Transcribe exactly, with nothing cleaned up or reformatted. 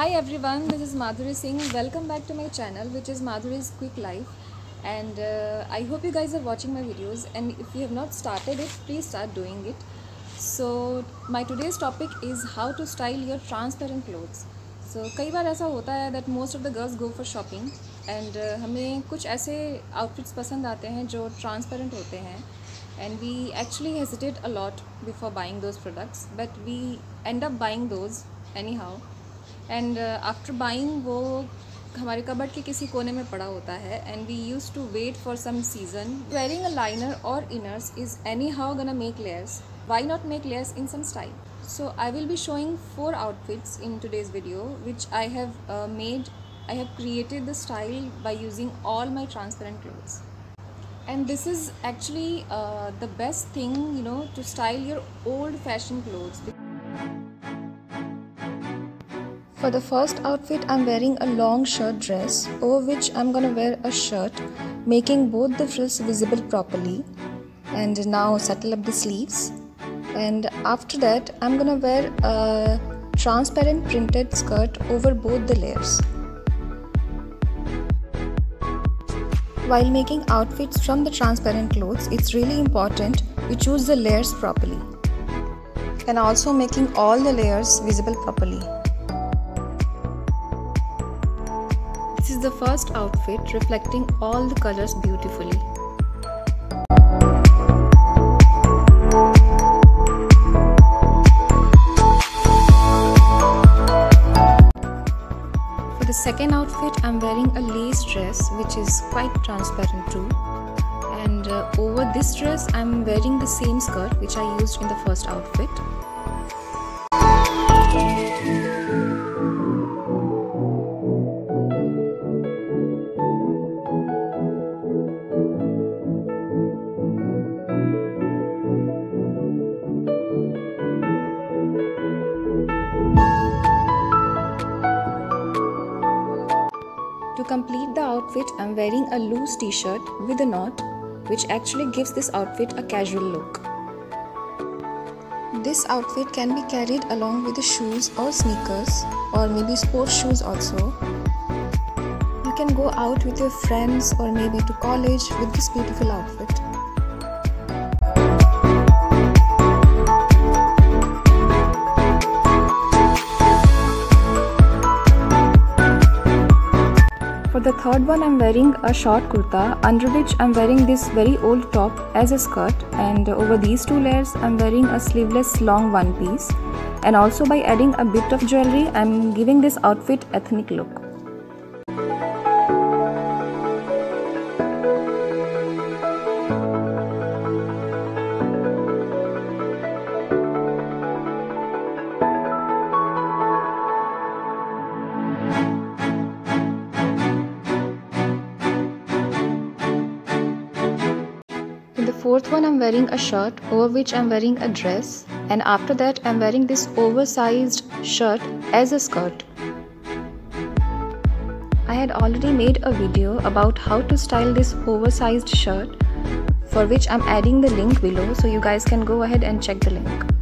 Hi everyone, this is Madhuri Singh. Welcome back to my channel, which is Madhuri's Quick Life. And uh, I hope you guys are watching my videos, and if you have not started it, please start doing it. So my today's topic is how to style your transparent clothes. So कई बार ऐसा होता है that most of the girls go for shopping and uh, हमें कुछ ऐसे outfits पसंद आते हैं जो transparent होते हैं, and we actually hesitate a lot before buying those products, but we end up buying those anyhow. And after buying वो हमारे कबर्ड के किसी कोने में पड़ा होता है, and we use to wait for some season. Wearing a liner और inners is anyhow gonna make layers. Why not make layers in some style? So I will be showing four outfits in today's video, which I have uh, made. I have created the style by using all my transparent clothes, and this is actually uh, the best thing, you know, to style your old-fashioned clothes. For the first outfit, I'm wearing a long shirt dress, over which I'm gonna wear a shirt, making both the frills visible properly. And now settle up the sleeves. And after that, I'm gonna wear a transparent printed skirt over both the layers. While making outfits from the transparent clothes, it's really important you choose the layers properly, and also making all the layers visible properly. This is the first outfit, reflecting all the colors beautifully. For the second outfit, I'm wearing a lace dress which is quite transparent too. And uh, over this dress, I'm wearing the same skirt which I used in the first outfit. To complete the outfit, I'm wearing a loose t-shirt with a knot, which actually gives this outfit a casual look. This outfit can be carried along with the shoes or sneakers, or maybe sports shoes also. You can go out with your friends or maybe to college with this beautiful outfit. For the third one, I'm wearing a short kurta, under which I'm wearing this very old top as a skirt, and over these two layers I'm wearing a sleeveless long one piece, and also by adding a bit of jewelry I'm giving this outfit ethnic look. In the fourth one, I'm wearing a shirt over which I'm wearing a dress, and after that I'm wearing this oversized shirt as a skirt. I had already made a video about how to style this oversized shirt, for which I'm adding the link below, so you guys can go ahead and check the link.